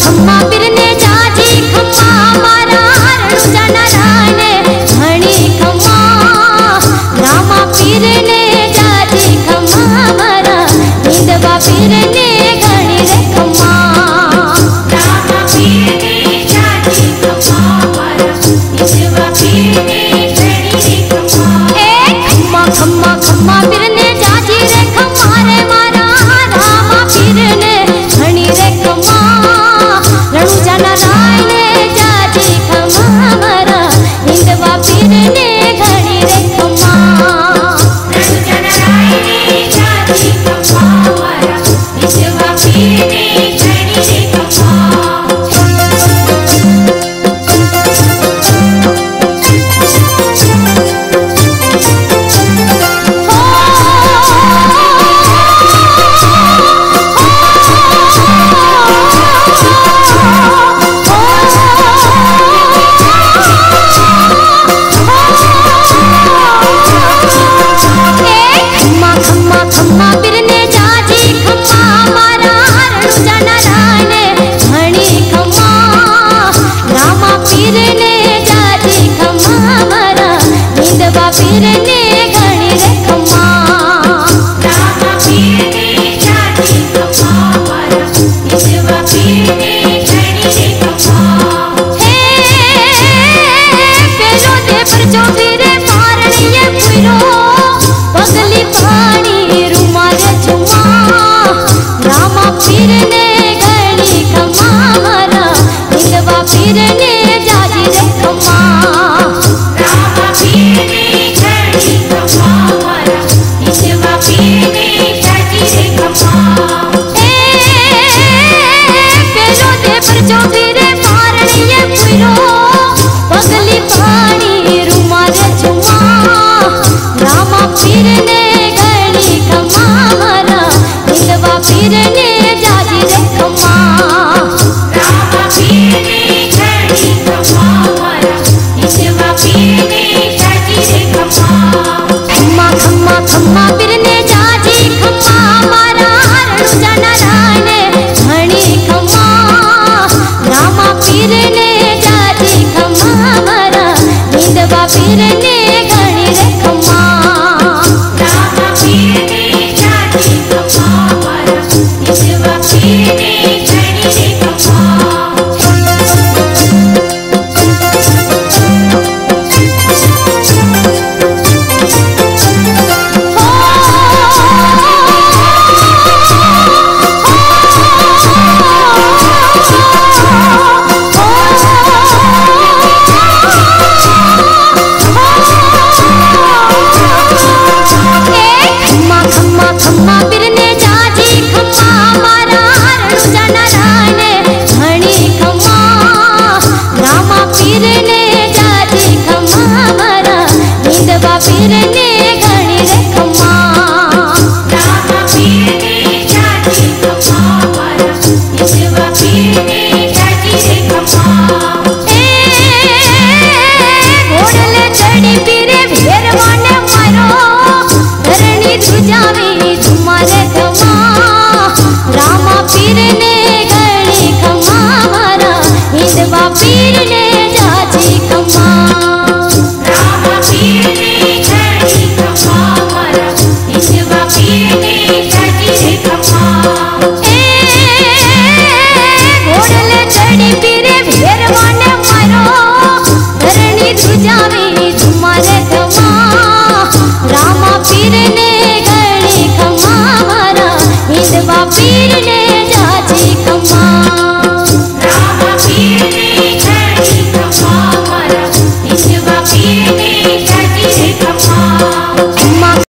खम्मा बिरने जाजी खम्मा मारा रणु जाना राने घणी खम्मा रामा पीरने जाजी खम्मा मारा हिंदवा पीरने घणी रे खम्मा रामा पीरने जाजी खम्मा मारा हिंदवा पीरने घणी रे खम्मा ए खम्मा खम्मा खम्मा बिरने जाजी रे खम्मा रे मारा रामा पीरने घणी रे खम्मा रणु जाना राने जाजी खम्मा मारा हिंदवा पीरने घणी रे खम्मा रणु जाना राने जाजी खम्मा मारा हिंदवा पीरने घणी रे खम्मा खम्मा बिरने जाजी खम्मा मारा रणु जाना राने घणी खम्मा रामा पीरने जाजी खम्मा मारा हिंदवा पीरने घणी रे खम्मा रामा पीरने जाजी खम्मा मारा हिंदवा पीरने घणी रे खम्मा हे पेलो दे पर जो फिरे मारणी ये पुरो पगली पानी रुमाले झुमा रामा पीरने घणी खम्मा मारा हिंदवा पीरने जाजी रे खम्मा रामा पीरने घणी खम्मा मारा हिंदवा पीरने जाजी रे खम्मा ए पेलो दे पर जो फिरे मारणी ये पुरो पगली पानी रुमाले झुमा रामा पीरने घणी खम्मा मारा हिंदवा पीरने जाजी रे खम्मा रामा पीरने घणी खम्मा मारा हिंदवा पीरने जाजी रे खम्मा खम्मा खम्मा खम्मा बिरने जाजी खम्मा मारा रणु जाना राने घणी खम्मा रामा पीरने जाजी खम्मा मारा हिंदवा पीरने घणी रे खम्मा रामा पीरने जाजी खम्मा मारा हिंदवा पीरने घणी रे खम्मा खम्मा खम्मा खम्मा बिरने जाजी खम्मा मारा रणु जाना राने घणी खम्मा रामा पीरने जाजी खम्मा मारा हिंदवा पीरने घणी रे खम्मा रामा पीरने जाजी खम्मा मारा हिंदवा पीरने जाजी रे खम्मा घोड़ले चढ़ी पीरे भेरवाने मारो धरणी ध्रुजावी तुम्हारे खम्मा रामा पीरने घणी खम्मा मारा हिंदवा पीरने जाजी खम्मा रामा पीरने घणी खम्मा मारा हिंदवा पीरने जाजी रे खम्मा घोड़ले चढ़ी पीरे भेरवाने मारो धरणी ध्रुजावी तुम्हारे खम्मा रामा पीरने घणी खम्मा मारा हिंदवा पीरने